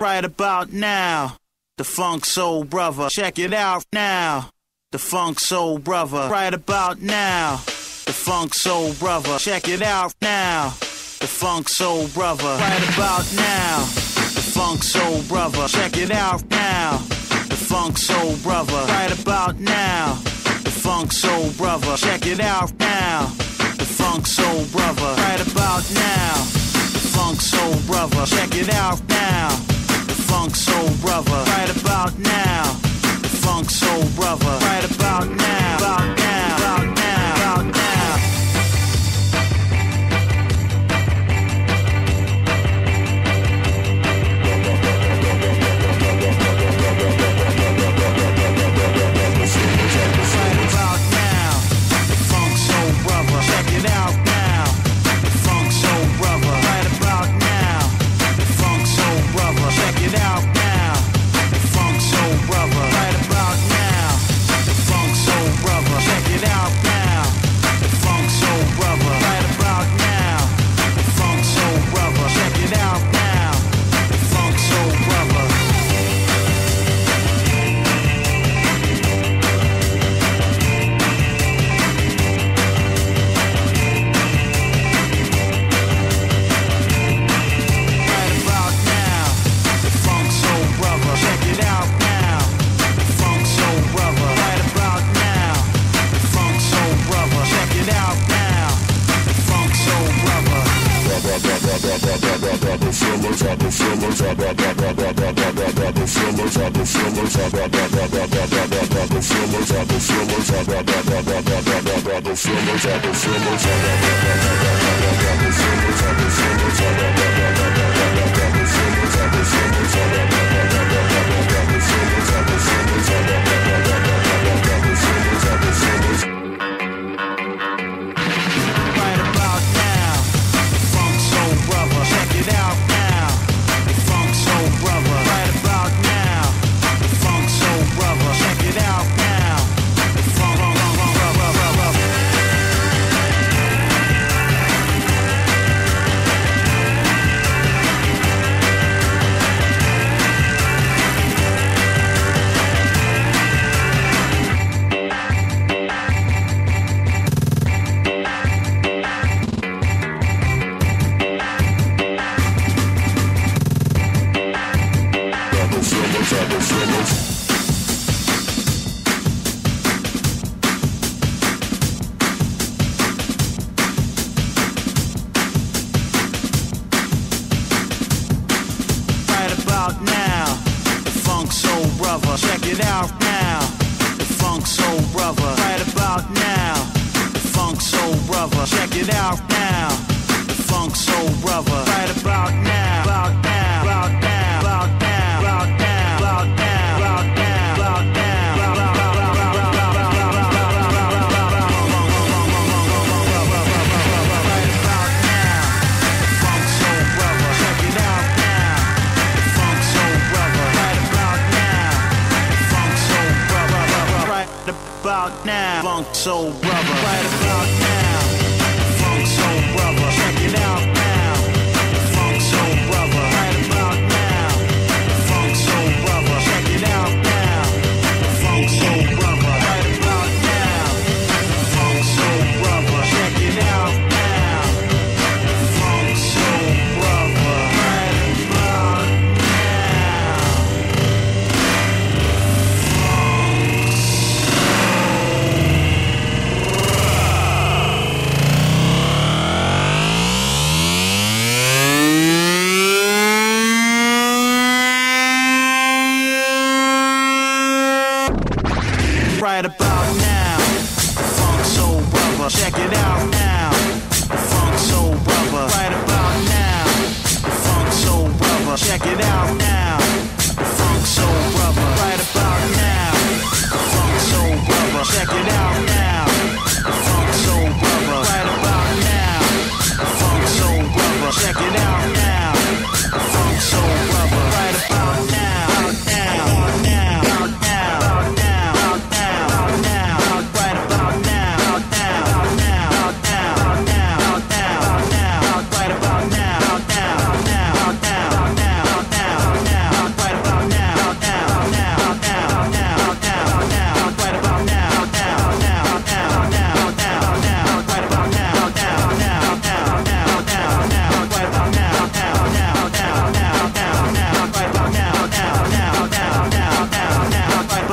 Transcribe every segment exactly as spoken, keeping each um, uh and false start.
right about now. The Funk Soul Brother, check it out now. The Funk Soul Brother, right about now. The Funk Soul Brother, check it out now. The Funk Soul Brother, right about now. The Funk Soul Brother, check it out now. The Funk Soul Brother, right about now. The Funk Soul Brother, check it out now. The Funk Soul Brother, right about now. The Funk Soul Brother, check it out now. The Funk Soul Brother, right about now. The Funk Soul Brother, right about now. About now, about now, about now. Right about now, the Funk Soul Brother, check it out now. The Funk Soul Brother, right about now. The Funk Soul Brother, check it out now. The Funk Soul Brother, right about now. The Funk Soul Brother, check it out now. The Funk Soul Brother, right about now. The Funk Soul Brother, check it out now. The Funk Soul Brother.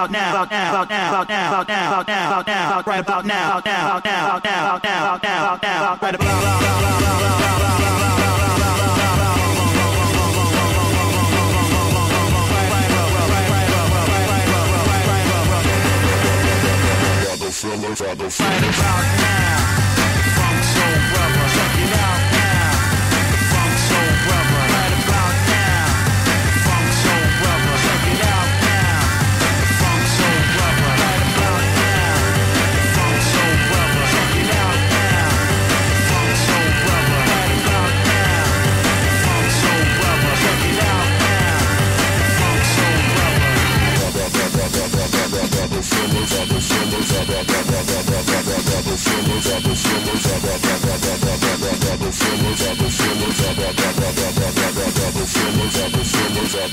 about now, about now, about now, about now, about now, about now, about now, right about now, about now, about now, about now, about now, about now, about now, right about Fillers, I go right about now, Funk Soul Brother, check it out now, Funk Soul Brother, right about now, Funk Soul Brother, check it out now, Funk Soul Brother, right about now, Funk Soul Brother, check it out now, Funk Soul Brother, right about now, Funk Soul Brother, check it out now, Funk Soul Brother. the fillers, I go fillers, I go the fillers, I go fillers, I go the fillers, I go fillers, I go the fillers, I go fillers, I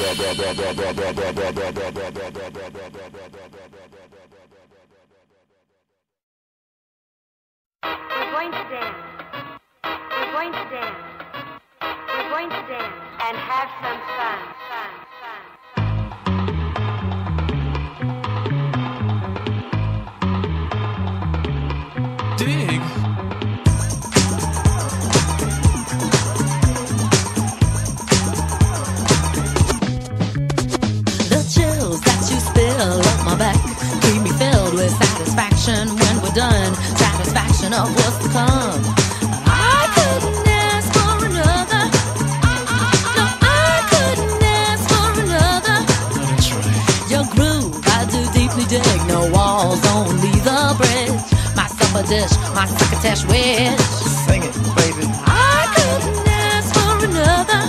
We're going to dance. We're going to dance. We're going to dance and have some fun. Fun, fun, Dig. The chills that you spill up my back keep me filled with satisfaction when we're done. Satisfaction of what's to come. I couldn't ask for another. No, I couldn't ask for another. That's right. Your groove, I do deeply dig. No walls, only the bridge. My supper dish, my succotash wish. Sing it, baby. I couldn't ask for another.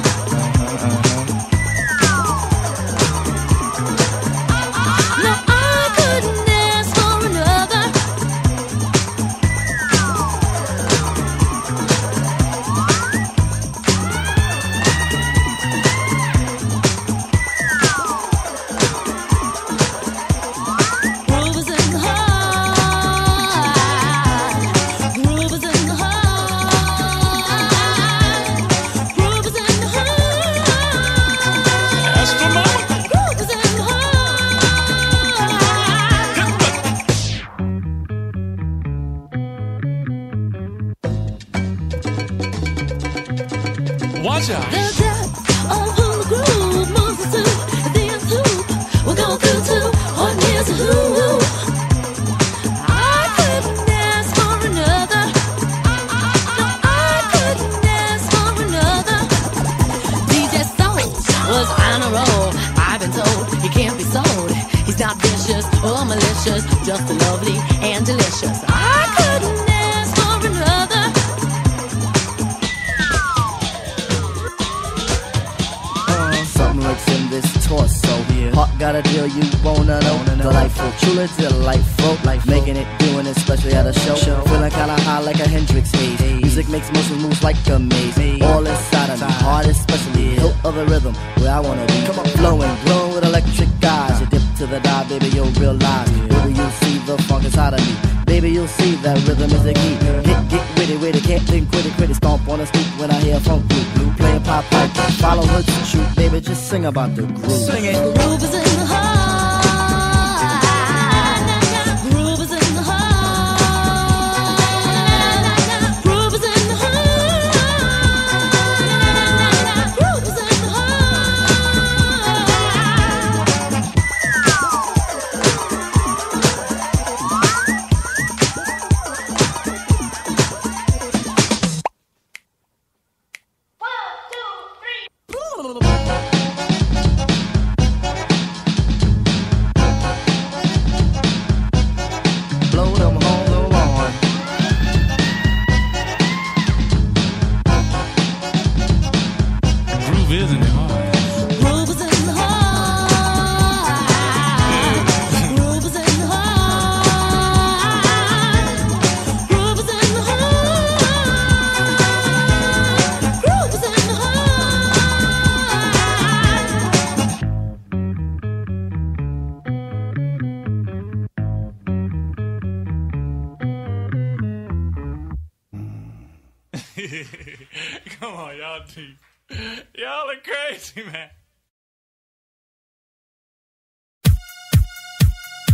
No, I couldn't ask for another. Groove is in the heart. Groove is in the heart. Groove is in the heart. That's for mama. Groove is in the heart. Watch out. The depth of who the groove moves us to. The dance hoop will go through to or near to who. I couldn't ask for another. No, I couldn't ask for another. D J Soul was on a roll. I've been told he can't be sold. He's not vicious or malicious, just lovely and delicious. I couldn't ask for another. Something lurks in this torso. Heart got a deal you wanna know. Delightful, truly delightful. Life making it, doing it, especially at a show. Feeling kinda high like a Hendrix haze. Music makes motion moves like a maze. All inside of me, heart especially. Hilt of the rhythm, where I wanna be. Come on, flowing, glowing with electric eyes. You dip to the dive, baby, you'll realize. Baby, you'll see the funk inside of me. Baby, you'll see that rhythm is the key. Get, get witty, witty, can't think, quit it, quit it. Stomp on the street when I hear funk blue, blue playing pop pipe. Follow her to shoot, baby, just sing about the groove. Sing it. Groove is in the heart. Groove is in the heart. Groove is in the heart. Groove is in the heart. Blow them horns along. Groove is in the heart. Groove is in the heart. Groove is in the heart. Groove is in the heart. Groove is in the Come on, y'all deep. Y'all are crazy, man.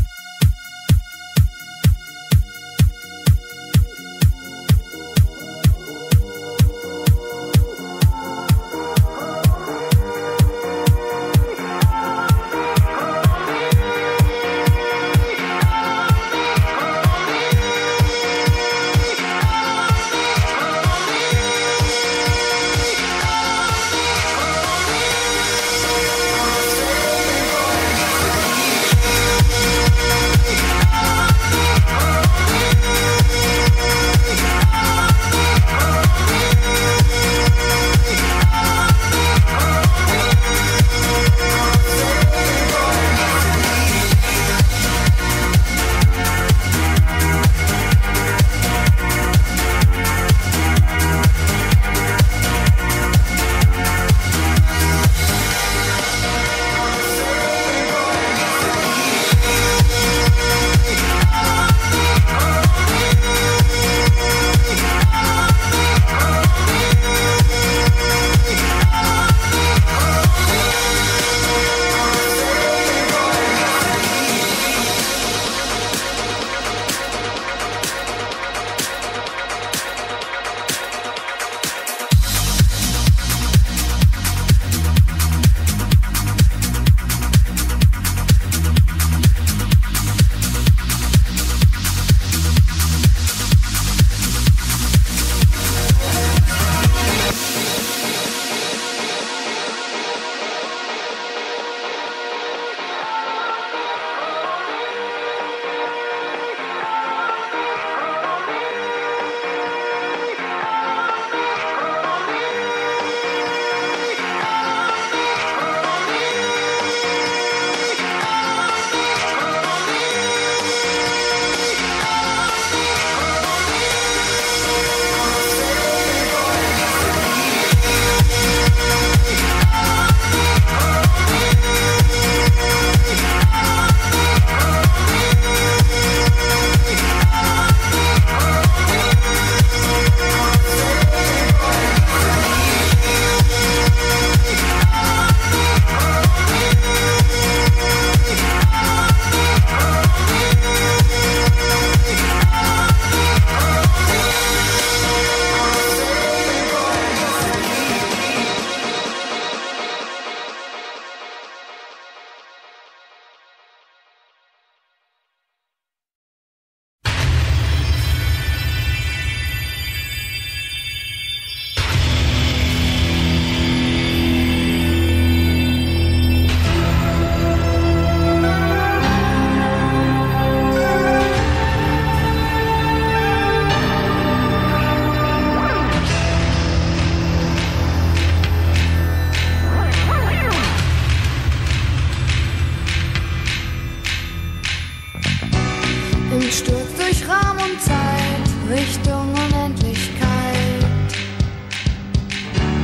Richtung Unendlichkeit.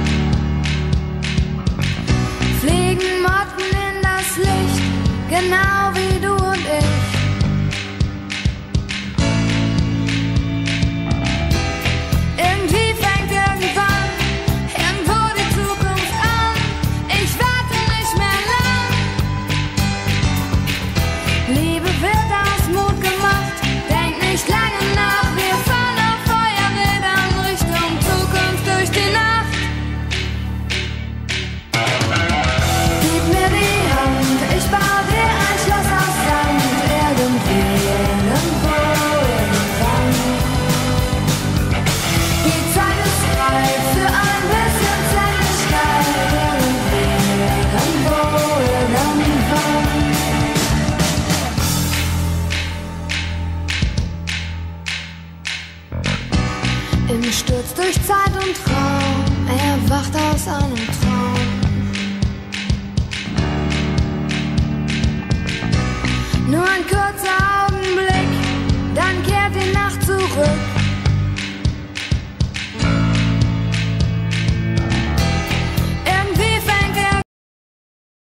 Fliegen Motten in das Licht, genau